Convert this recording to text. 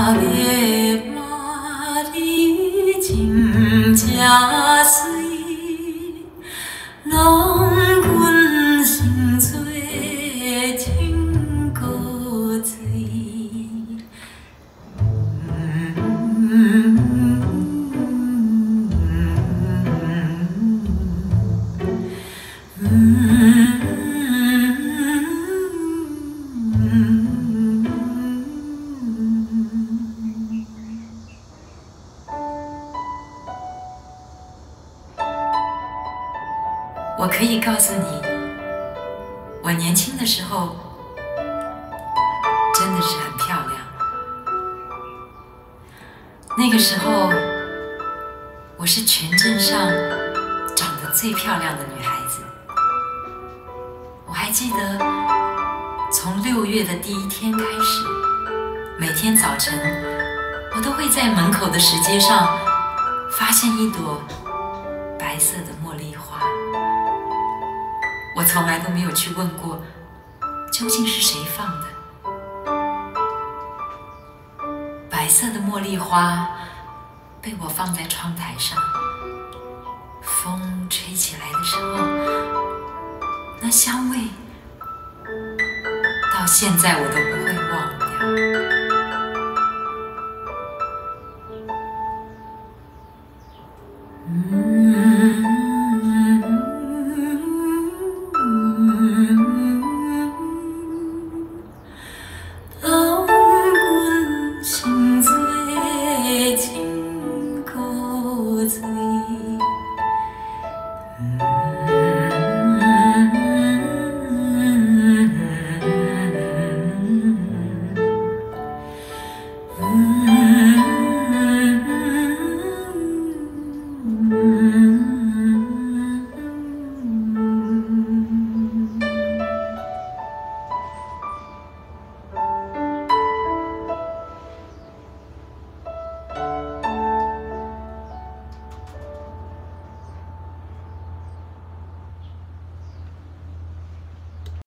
个马里真正水，郎君心做天高水。我可以告诉你，我年轻的时候真的是很漂亮。那个时候，我是全镇上长得最漂亮的女孩子。我还记得，从6月的第1天开始，每天早晨，我都会在门口的石阶上发现一朵白色的茉莉花。我从来都没有去问过，究竟是谁放的。白色的茉莉花被我放在窗台上，风吹起来的时候，那香味到现在我都不会忘掉。